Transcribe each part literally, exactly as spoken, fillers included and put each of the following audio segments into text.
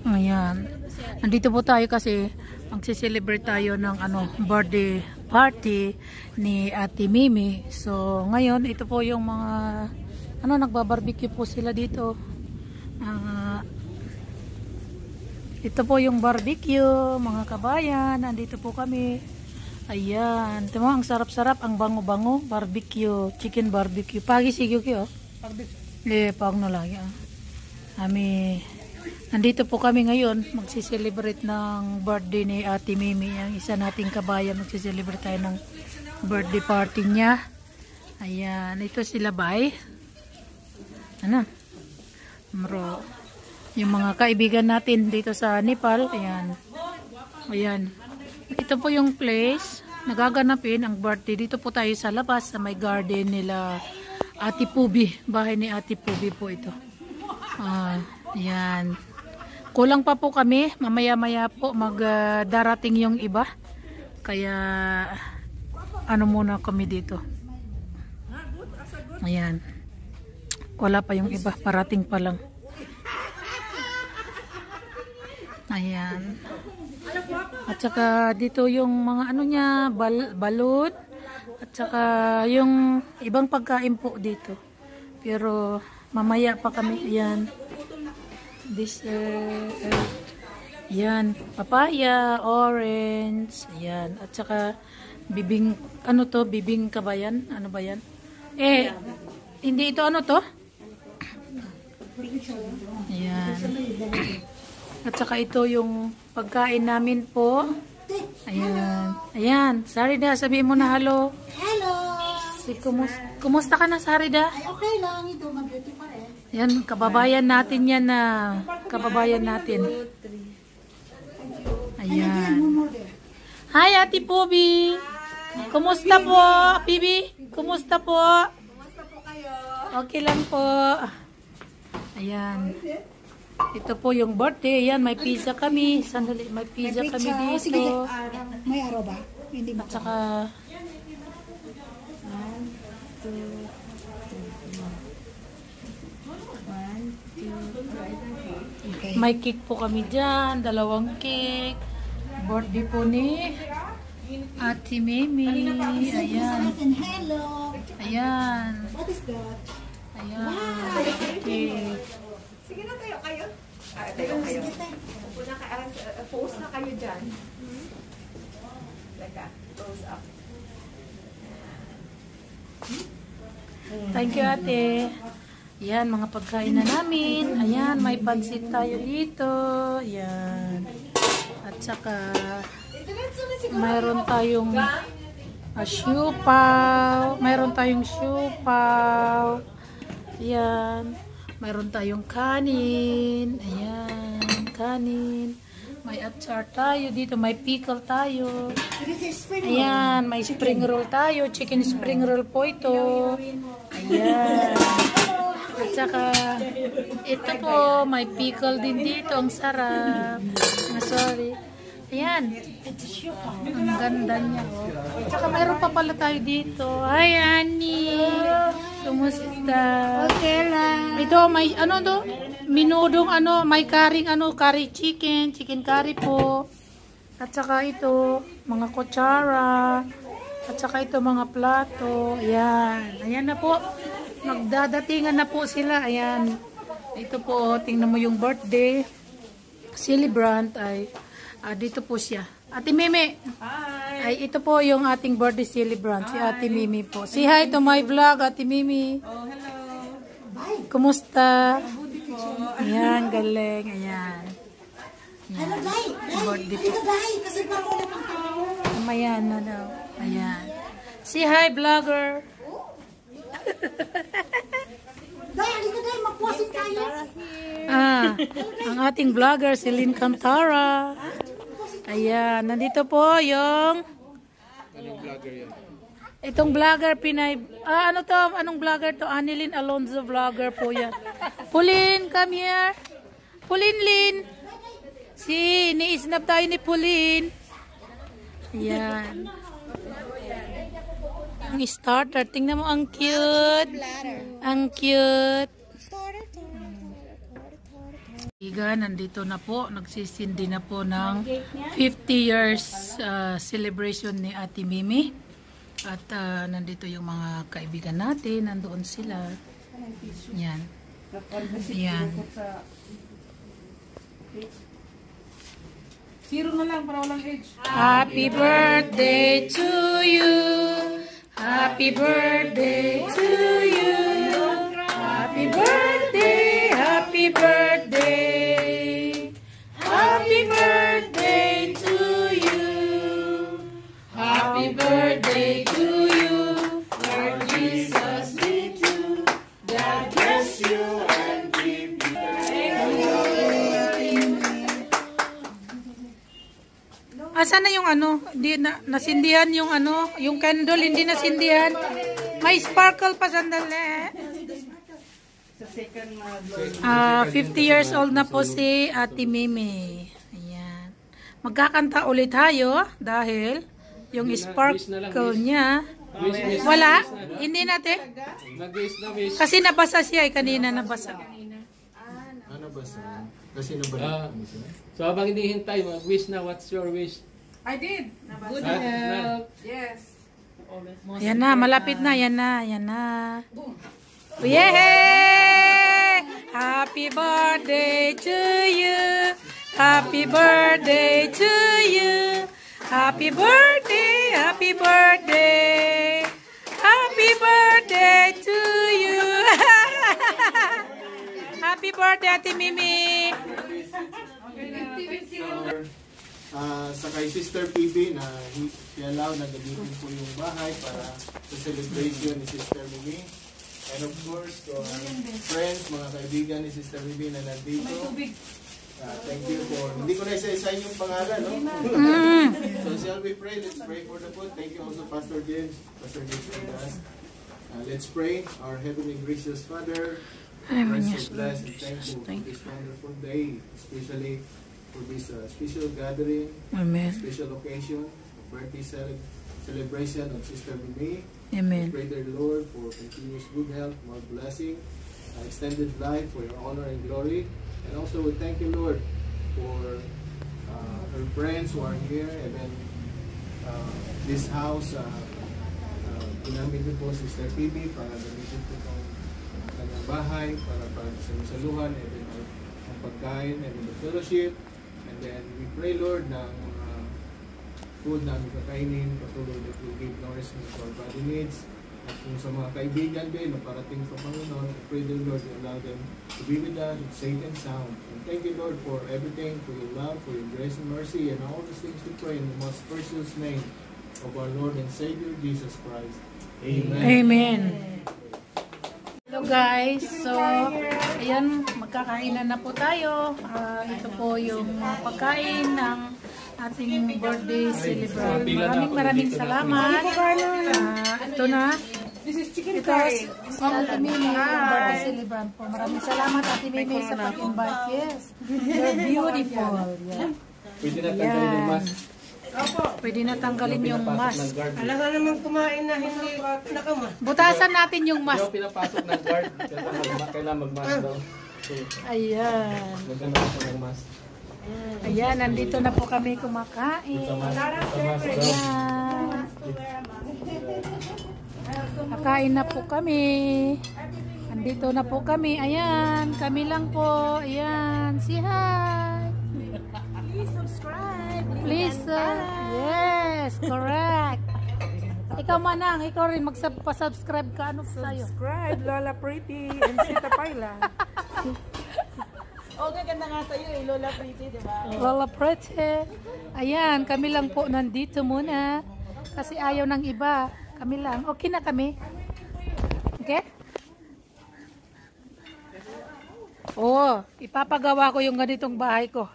Ayan. Nandito po tayo kasi magse-celebrate tayo ng ano, birthday party ni Ate Mimi. So, ngayon, ito po yung mga ano, nagbabarbecue po sila dito. Uh, ito po yung barbecue, mga kabayan. Nandito po kami. Ayan. Ito mo, ang sarap-sarap. Ang bango-bango. Barbecue. Chicken barbecue. Pagi sigyo kyo. Eh, pag no lagi. Ah. Kami, nandito po kami ngayon. Magsi-celebrate ng birthday ni Ate Mimi. Ang isa nating kabayan. Magsi-celebrate tayo ng birthday party niya. Ayan. Ito sila Bay. Ano? Maro. Yung mga kaibigan natin dito sa Nepal. Ayan. Ayan. Ito po yung place. Nagaganapin ang birthday. Dito po tayo sa labas. Sa may garden nila Ate Pubi. Bahay ni Ate Pubi po ito. Ah, ayan. Kulang pa po kami. Mamaya-maya po magdarating uh, yung iba. Kaya ano muna kami dito. Ayan. Wala pa yung iba. Parating pa lang. Ayan. At saka dito yung mga ano niya, bal balut. At saka yung ibang pagkain po dito. Pero mamaya pa kami. Ayan. This, uh, uh, ayan. Papaya, orange. Ayan. At saka bibing, ano to? Bibing kabayan? Ano ba yan? Eh, hindi ito ano to? Ayan. At saka ito yung pagkain namin po. Ayan. Ayan. Sarida, sabihin mo na hello. Hello. Si kumus kumusta ka na, Sarida? Ay, okay lang. Ito, mag-beauty pa rin. Ayan, kababayan natin yan na. Kababayan natin. Ayan. Hi, Ate Pubi. Kumusta po, Bibi? Kumusta po? Kumusta po kayo? Okay lang po. Ayan. Ito po yung birthday. Ayan, may pizza kami. Sandali, may pizza kami dito. Sige, uh, may araw ba? Hindi ba? At saka, One, two, one, two, okay. may cake po kami dyan. Dalawang cake. Birthday po ni Ate Mimi. Ayan. Hello. Ayan. What is that? Ayan. Cake. Sige na tayo kayo. Ah, tayo kayo. Upo na kayo. Uh, pose na kayo dyan. Hmm? Like a close up. Thank you, Ate. Ayan, mga pagkain na namin. Ayan, may pansit tayo dito. Ayan. At saka, mayroon tayong uh, siupaw. Mayroon tayong siupaw. Ayan. Mayroon tayong kanin. Ayan, kanin. May atsar tayo dito. May pickle tayo. Ayan, may spring roll tayo. Chicken spring roll po ito. Ayan. At saka, ito po, may pickle din dito. Ang sarap. Ah, sorry. Ayan. Ang ganda niya. Oh. At saka, mayroon pa pala tayo dito. Hi, Annie. Kumusta? Okay lang. Ito, may ano to? Minudong ano, may karing ano, curry chicken, chicken curry po. At saka ito, mga kutsara. At saka ito, mga plato. Ayan. Ayan na po. Magdadatingan na po sila. Ayan. Ito po, tingnan mo yung birthday. Celebrant ay, ah, dito po siya. Ate Mimi. Hi. Ay, ito po yung ating birthday celebrant. Si Ate Mimi po. Say hi to my vlog, Ate Mimi. Oh, hello. Kumusta? Mabuti po. Ayan, galing. Ayan. Hello, Day. Day. Birthday po. Ito, Day. Kasi parang wala pang tao. Mamaya na daw. Ayan. Say hi, vlogger. Day, halika, Day. Magpuasin tayo. Ah, ang ating vlogger, si Lynn Cantara. Ayan, nandito po yung itong vlogger Pinay. Ah, ano to? Anong vlogger to? Anilyn Alonzo vlogger po yan. Pulin, come here. Pulin, Lin. Si, ni-snap tayo ni Pulin. Ayan. Ang starter. Tingnan mo, ang cute. Ang cute. Iga, nandito na po, nagsisindi na po ng fifty years uh, celebration ni Ate Mimi. At uh, nandito yung mga kaibigan natin, nandoon sila. Yan. Yan. Zero na lang para walang age. Happy birthday to you. Happy birthday to you. Happy birthday, happy birthday. Happy birthday to you. Happy birthday to you. Lord Jesus, me too. God bless you and keep you. Asan na yung ano? Hindi na nasindihan yung ano, yung candle hindi nasindihan. May sparkle pa sandali. Ah, fifty years old na po si Ate Mimi. Ayan. Magkakanta ulit tayo dahil yung sparkle niya wala. Hindi natin. Kasi nabasa siya eh, kanina nabasa. Ano ba sa? Kasi nabalik. So habang hinihintay, mag-wish na. What's your wish? I did. Good health. Yes. Yan na, malapit na, yan na, yan na. Yay! Happy birthday to you. Happy birthday to you. Happy birthday, happy birthday. Happy birthday to you. Happy birthday, Ate Mimi. Uh, sa kay Sister P B na i-allow na gamitin po yung bahay para sa celebration ni Sister Mimi. And of course, to our friends, mga kaibigan ni Sister Mimi na nandito. Uh, thank you for, hindi ko na isa-isa yung pangalan, no? So shall we pray? Let's pray for the food. Thank you also Pastor James. Pastor James with us. Uh, let's pray. Our heavenly gracious Father, bless and bless and thankful for this wonderful day, especially for this uh, special gathering, Amen. special occasion, birthday cele celebration of Sister Mimi. Amen. We pray, dear Lord, for continuous good health, more blessing, uh, extended life for your honor and glory. And also we thank you, Lord, for uh, her friends who are here, and then uh, this house, uh, uh, ginamit din po Sister P B para gamitin po itong kanyang bahay, para para sa saluhan, and then ang ang pagkain, and then the fellowship. And then we pray, Lord, na ang mga food na aming kakainin, patuloy that will give nourishment to our body needs. At kung sa mga kaibigan din na parating sa Panginoon, I pray, dear Lord, you allow them to be with us, safe and sound. And thank you, Lord, for everything, for your love, for your grace and mercy, and all these things we pray in the most precious name of our Lord and Savior, Jesus Christ. Amen. Amen. Hello guys, so ayan, magkakainan na po tayo. Uh, ito po yung pagkain ng ating birthday celebration. Maraming maraming salamat. Uh, ito na. This is chicken Ito curry. si Ate Mimi, yung birthday celebrant po. Maraming salamat Ate Mimi sa pag-invite. Yes, you're beautiful. Yeah. Pwede na tanggalin yung mask. Pwede na tanggalin yung mask. Alam ka naman kumain na hindi nakama. Butasan natin yung Hindi mask. ako pinapasok ng guard. Kailangan mag-mask daw. So, Ayan. maganda ako ng mask. Ayan, nandito na po kami kumakain. Ayan. Kakain na po kami. Andito na po kami. Ayan, kami lang po. Ayan, say hi. Please subscribe. Please, uh, yes, correct. Ikaw manang, ikaw rin magpa-subscribe ka. Ano sa'yo? Subscribe, Lola Pretty and Sita Paila. Okay, ganda nga sa'yo eh, Lola Pretty, di ba? Lola Pretty. Ayan, kami lang po nandito muna. Kasi ayaw ng iba. Kami lang. Okay na kami. Okay? Oo, ipapagawa ko yung ganitong bahay ko.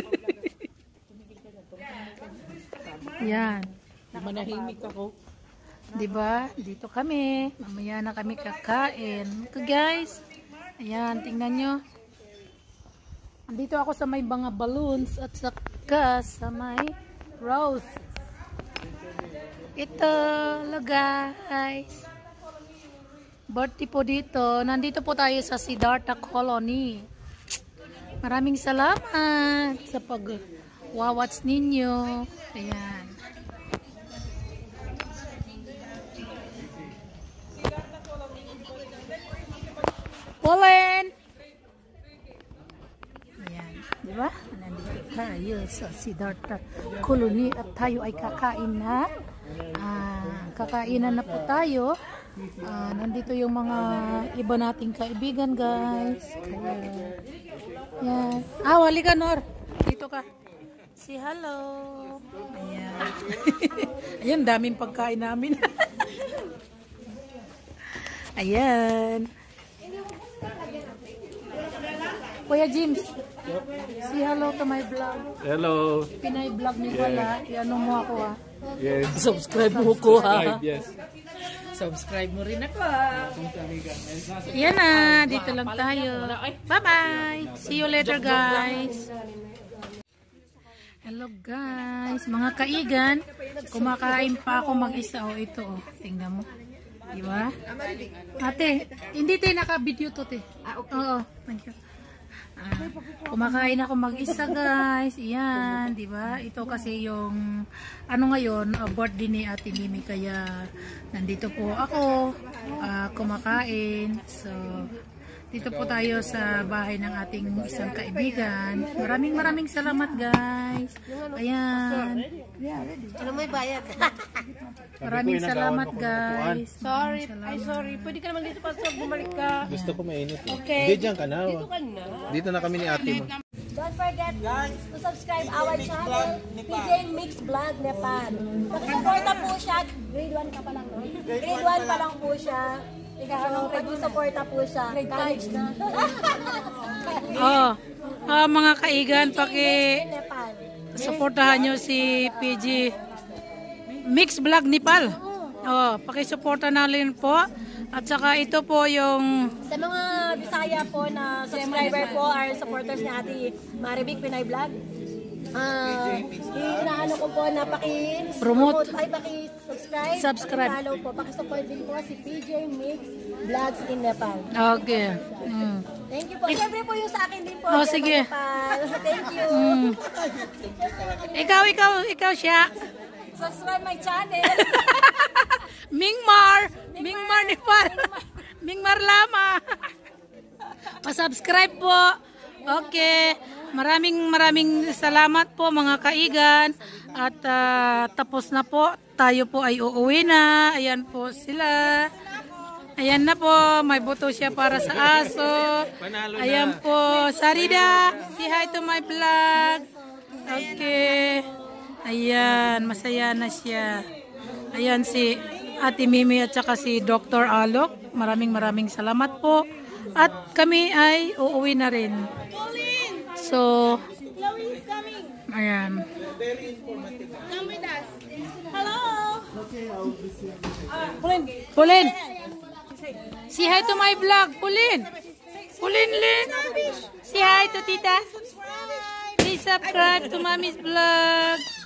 Yan. Manahimik ako. Diba? Dito kami. Mamaya na kami kakain. Okay guys. Ayan, tingnan nyo. Andito ako sa may mga balloons at saka sa may rose. Ito, hello guys. Birthday po dito. Nandito po tayo sa Siddhartha Colony. Maraming salamat sa pag-watch ninyo. Ayan. Polen! Ayan. Diba? Nandito tayo sa Siddhartha Colony at tayo ay kakain na. Ah, kakainan na po tayo. Ah, nandito yung mga iba nating kaibigan, guys. Kaya, yan. Ah, wali ka, Nor. Dito ka. Si hello. Ayan. Ayan, daming pagkain namin. Ayan. Kuya James, say hello to my vlog. Hello. Pinay vlog ni pala. Iano mo ako, ha? Yes. Subscribe mo ko, ha? Yes. Subscribe mo rin ako. ah. Yan na, dito lang tayo. Bye-bye. See you later, guys. Hello, guys. Mga kaigan, kumakain pa ako mag-isa. O, ito, oh. Tingnan mo. Diba? Ate, hindi tayo naka-video to, te. Oo, thank you. Ah, kumakain ako mag-isa, guys. Iyan, di ba? Ito kasi yung ano ngayon, uh, birthday ni Ate Mimi, kaya nandito po ako uh, kumakain. So, dito po tayo sa bahay ng ating isang kaibigan. Maraming maraming salamat, guys. Ayan. Ano may bayad? Maraming salamat, guys. Sorry. Ay, sorry. Pwede ka naman dito pa sa bumalik ka. Gusto ko mainit. Eh. Okay. Hindi dyan ka na. Dito ka na. Dito na kami ni ate mo. Don't forget to subscribe our channel, P J Mix Vlog Nepal. Pakisuporta po siya. Grade one ka pa lang, no? Grade one pa lang po siya. So, pag-suporta po siya. College na. Oh, ah, mga kaigan, paki Nepal. suportahan nyo si P G Mix Vlog Nepal. Oh, paki-suporta na rin po. At saka ito po yung Sa mga Bisaya po na subscriber po or supporters ni Ate Maribik Pinay Vlog. Ah, inaano ko po na paki Promote. ay paki-subscribe, Subscribe. paki-follow po, paki-support din po si P J Mix Vlogs in Nepal. okay. Mm. Thank you po. Siyempre po yung sa akin din po. Oh, Nepal, sige. Nepal. Thank you. Mm. Ikaw, ikaw, ikaw siya. Subscribe my channel. Mingmar, Mingmar Nepal. Mingmar Lama. Pa-subscribe po. Okay. Maraming maraming salamat po mga kaigan. At ah, tapos na po. Tayo po ay uuwi na. Ayan po sila. Ayan na po. May buto siya para sa aso. Ayan po. Sarida, say hi to my vlog. Okay. Ayan. Masaya na siya. Ayan si Ate Mimi at saka si Doctor Alok. Maraming maraming salamat po. At kami ay uuwi na rin. So, ayan. Pulin. Pulin. Say hi to my vlog. Pulin. Pulin, Lin. Say hi to tita. Please subscribe to Mommy's vlog.